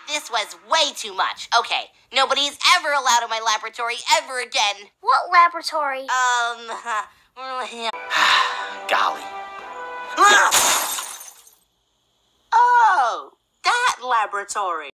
This was way too much. Okay, nobody's ever allowed in my laboratory ever again. What laboratory? Golly. Oh, that laboratory.